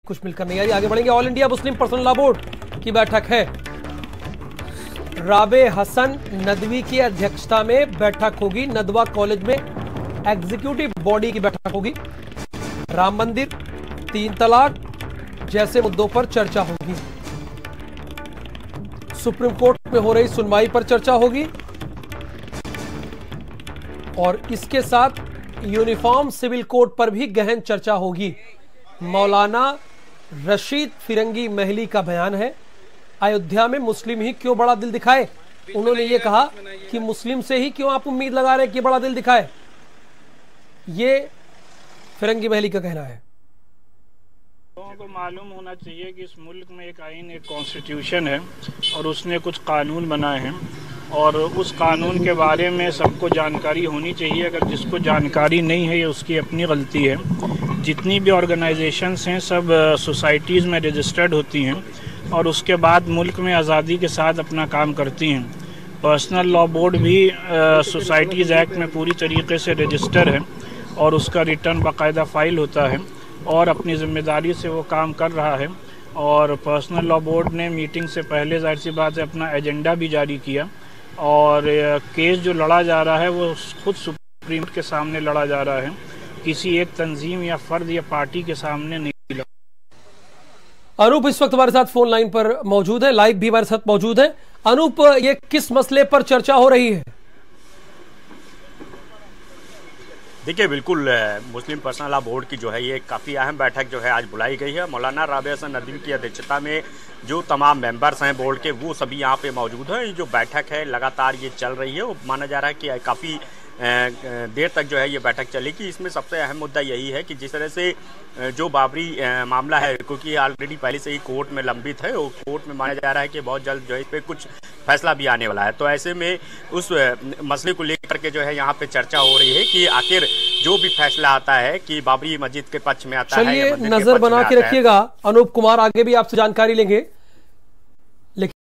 कुछ मिलकर नहीं आ रही। आगे बढ़ेंगे। All India Muslim Personal Law Board की बैठक है। राबे हसन नदवी की अध्यक्षता में बैठक होगी। नदवा कॉलेज में एग्जीक्यूटिव बॉडी की बैठक होगी। राम मंदिर, 3 तलाक जैसे मुद्दों पर चर्चा होगी। सुप्रीम कोर्ट में हो रही सुनवाई पर चर्चा होगी और इसके साथ यूनिफॉर्म सिविल कोड पर भी गहन चर्चा होगी। मौलाना रशीद फिरंगी महली का बयान है, अयोध्या में मुस्लिम ही क्यों बड़ा दिल दिखाए। उन्होंने ये कहा कि मुस्लिम से ही क्यों आप उम्मीद लगा रहे हैं कि बड़ा दिल दिखाए। ये फिरंगी महली का कहना है। लोगों को मालूम होना चाहिए कि इस मुल्क में एक आइन, एक कॉन्स्टिट्यूशन है और उसने कुछ कानून बनाए हैं और उस कानून के बारे में सबको जानकारी होनी चाहिए। अगर जिसको जानकारी नहीं है ये उसकी अपनी गलती है। जितनी भी ऑर्गेनाइजेशंस हैं सब सोसाइटीज़ में रजिस्टर्ड होती हैं और उसके बाद मुल्क में आज़ादी के साथ अपना काम करती हैं। पर्सनल लॉ बोर्ड भी सोसाइटीज़ एक्ट में पूरी तरीके से रजिस्टर है और उसका रिटर्न बाकायदा फाइल होता है और अपनी ज़िम्मेदारी से वो काम कर रहा है। और पर्सनल लॉ बोर्ड ने मीटिंग से पहले जाहिर सी बात है अपना एजेंडा भी जारी किया और केस जो लड़ा जा रहा है वो खुद सुप्रीम कोर्ट के सामने लड़ा जा रहा है, किसी एक तंजीम या फर्द या पार्टी के सामने नहीं लड़ा। अनूप इस वक्त हमारे साथ फोन लाइन पर मौजूद है, लाइव भी हमारे साथ मौजूद है। अनूप, ये किस मसले पर चर्चा हो रही है? देखिए, बिल्कुल मुस्लिम पर्सनल लॉ बोर्ड की जो है ये काफ़ी अहम बैठक जो है आज बुलाई गई है। मौलाना राबे हसन नदवी की अध्यक्षता में जो तमाम मेंबर्स हैं बोर्ड के वो सभी यहाँ पे मौजूद हैं। ये जो बैठक है लगातार ये चल रही है, वो माना जा रहा है कि काफ़ी देर तक जो है ये बैठक चलेगी। इसमें सबसे अहम मुद्दा यही है कि जिस तरह से जो बाबरी मामला है, क्योंकि ऑलरेडी पहले से ही कोर्ट में लंबित है, वो कोर्ट में माना जा रहा है कि बहुत जल्द जो है इस पर कुछ फैसला भी आने वाला है। तो ऐसे में उस मसले को लेकर के जो है यहाँ पे चर्चा हो रही है कि आखिर जो भी फैसला आता है कि बाबरी मस्जिद के पक्ष में आता है। चलिए, नजर बना के रखिएगा अनूप कुमार, आगे भी आपसे जानकारी लेंगे।